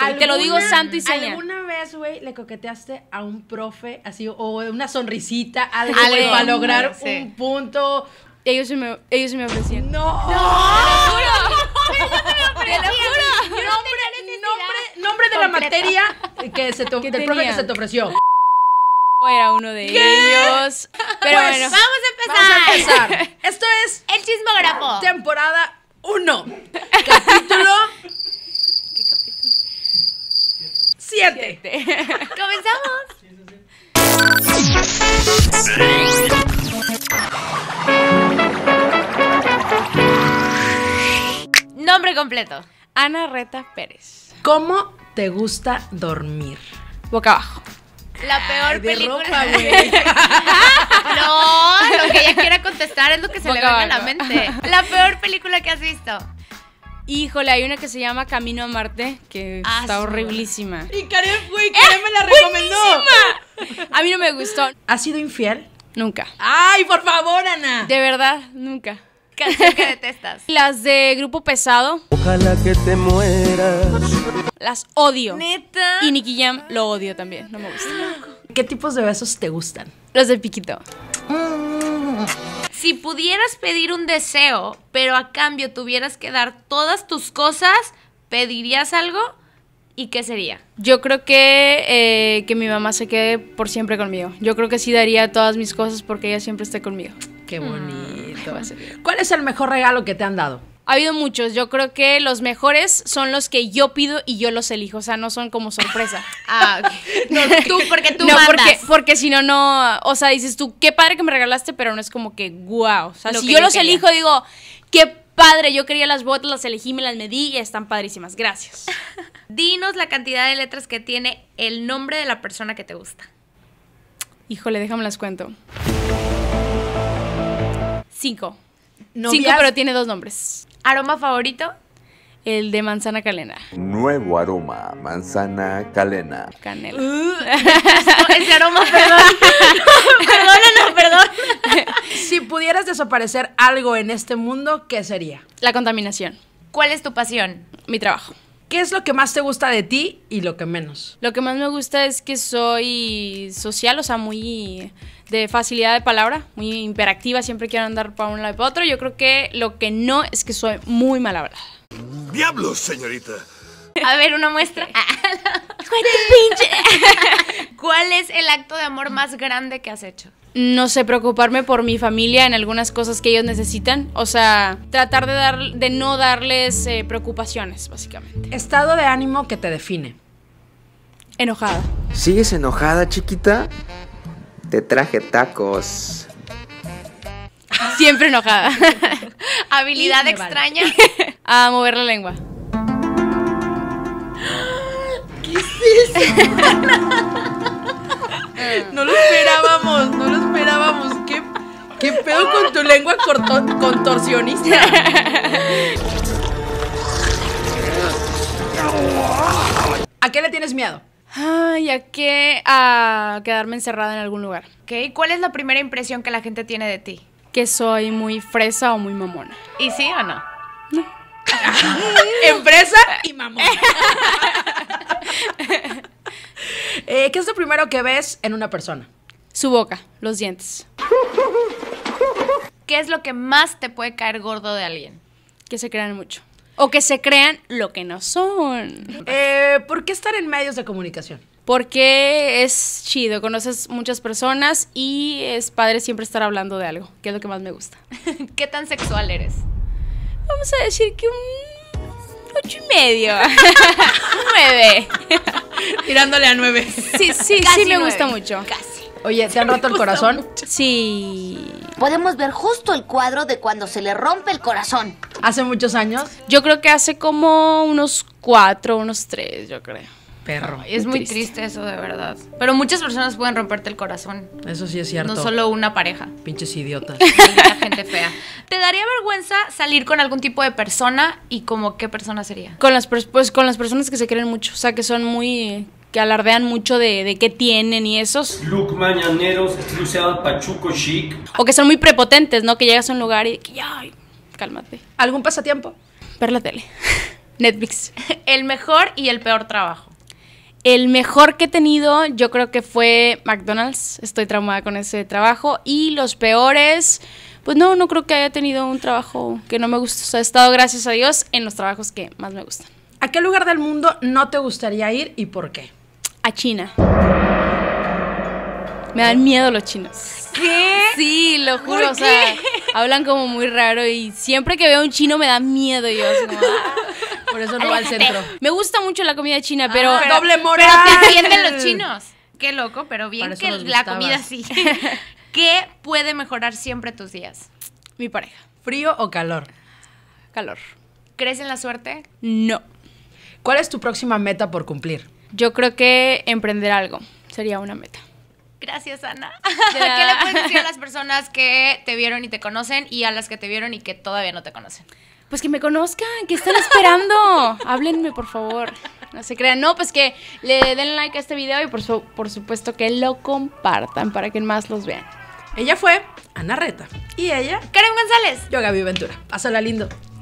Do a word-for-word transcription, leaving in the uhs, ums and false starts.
Y te lo digo santo y seña. ¿Alguna vez, güey, le coqueteaste a un profe así, o una sonrisita, algo, Algo, güey, para lograr sí. un punto? Ellos se me, ellos se me ofrecían. ¡No! ¡No! ¡Te lo juro! ¡Te lo juro! Nombre, nombre, nombre de la materia que se te, ¿Qué del profe tenía? que se te ofreció. Era uno de ellos. Pero Pues, bueno. Vamos a Vamos a empezar. empezar. Esto es El chismógrafo. temporada uno. Capítulo ¿Qué capítulo? siete. Comenzamos. Nombre completo. Ana Reta Pérez. ¿Cómo te gusta dormir? Boca abajo. La peor De película. ropa, güey. No, lo que ella quiera contestar es lo que se le Boca venga a la abajo. mente. La peor película que has visto. Híjole, hay una que se llama Camino a Marte, que Ah, está sí. horriblísima. Y Karen, güey, Karen me la recomendó. A mí no me gustó. ¿Has sido infiel? Nunca. Ay, por favor, Ana. De verdad, nunca. Canción que detestas. Las de Grupo Pesado, Ojalá que te mueras. las odio. Neta. Y Nicky Jam lo odio también, no me gusta. ¿Qué tipos de besos te gustan? Los de Piquito. Si pudieras pedir un deseo, pero a cambio tuvieras que dar todas tus cosas, ¿pedirías algo? ¿Y qué sería? Yo creo que, eh, que mi mamá se quede por siempre conmigo. Yo creo que sí daría todas mis cosas porque ella siempre esté conmigo. Qué bonito. va a ser bien. ¿Cuál es el mejor regalo que te han dado? Ha habido muchos. Yo creo que los mejores son los que yo pido y yo los elijo. O sea, no son como sorpresa. Ah, ok. No, tú, porque tú no, mandas. porque, porque si no, no. O sea, dices tú, qué padre que me regalaste, pero no es como que guau. O sea, Lo si que yo yo los quería. elijo, digo, qué padre. Yo quería las botas, las elegí, me las medí y están padrísimas. Gracias. Dinos la cantidad de letras que tiene el nombre de la persona que te gusta. Híjole, déjame las cuento. Cinco. ¿Novias? Cinco, pero tiene dos nombres. ¿Aroma favorito? El de manzana calena. Nuevo aroma, manzana calena. Canela. No, ese aroma, perdón. Perdónanos, perdón. Si pudieras desaparecer algo en este mundo, ¿qué sería? La contaminación. ¿Cuál es tu pasión? Mi trabajo. ¿Qué es lo que más te gusta de ti y lo que menos? Lo que más me gusta es que soy social, o sea, muy de facilidad de palabra, muy hiperactiva, siempre quiero andar para un lado y para otro. Yo creo que lo que no es que soy muy mal hablada. ¡Diablos, señorita! A ver, una muestra. ¿Cuál es el acto de amor más grande que has hecho? No sé, preocuparme por mi familia en algunas cosas que ellos necesitan. O sea, tratar de, dar, de no darles eh, preocupaciones, básicamente. Estado de ánimo que te define. Enojada. ¿Sigues enojada, chiquita? Te traje tacos. Siempre enojada. ¿Habilidad Y me vale. extraña? A mover la lengua. No lo esperábamos, no lo esperábamos. ¿Qué, qué pedo con tu lengua corto- contorsionista? ¿A qué le tienes miedo? Ay, ¿a qué? A quedarme encerrada en algún lugar. Ok, ¿cuál es la primera impresión que la gente tiene de ti? Que soy muy fresa o muy mamona. ¿Y sí o no? Empresa y mamón. Eh, ¿Qué es lo primero que ves en una persona? Su boca, los dientes. ¿Qué es lo que más te puede caer gordo de alguien? Que se crean mucho. O que se crean lo que no son. Eh, ¿Por qué estar en medios de comunicación? Porque es chido, conoces muchas personas y es padre siempre estar hablando de algo, que es lo que más me gusta. ¿Qué tan sexual eres? Vamos a decir que un ocho y medio. Nueve. Tirándole a nueve. Sí, sí, Casi sí me nueve. gusta mucho. Casi. Oye, ¿te han roto el corazón? Sí. Podemos ver justo el cuadro de cuando se le rompe el corazón. ¿Hace muchos años? Yo creo que hace como unos cuatro, unos tres, yo creo. Perro. Es muy triste. triste eso, de verdad. Pero muchas personas pueden romperte el corazón. Eso sí es cierto. No solo una pareja. Pinches idiotas. Maldita gente fea. ¿Te daría vergüenza salir con algún tipo de persona y como qué persona sería? Con las, pers- pues, con las personas que se creen mucho, o sea, que son muy... que alardean mucho de, de qué tienen y esos. Look mañaneros, estilo pachuco chic. O que son muy prepotentes, ¿no? Que llegas a un lugar y de que, ay, cálmate. ¿Algún pasatiempo? Ver la tele. Netflix. El mejor y el peor trabajo. El mejor que he tenido, yo creo que fue McDonald's. Estoy traumada con ese trabajo. Y los peores, pues no, no creo que haya tenido un trabajo que no me guste. O sea, he estado, gracias a Dios, en los trabajos que más me gustan. ¿A qué lugar del mundo no te gustaría ir y por qué? A China. Me dan miedo los chinos. ¿Qué? Sí, lo juro, ¿Por o sea, hablan como muy raro y siempre que veo un chino me da miedo y yo así como, ah, Por eso no va al centro. me gusta mucho la comida china, pero, Ah, doble moral. Pero te atienden los chinos. Qué loco, pero bien Para eso que nos la gustabas. comida sí. ¿Qué puede mejorar siempre tus días? mi pareja, ¿Frío o calor? calor. ¿Crees en la suerte? No, ¿Cuál es tu próxima meta por cumplir? yo creo que emprender algo sería una meta. Gracias, Ana. De ¿Qué nada. le puedes decir a las personas que te vieron y te conocen y a las que te vieron y que todavía no te conocen? Pues que me conozcan, que están esperando. Háblenme, por favor. No se crean. No, pues que le den like a este video y por, su- por supuesto que lo compartan para que más los vean. Ella fue Ana Reta. Y ella, Karen González. yo, Gaby Ventura. Pásala lindo.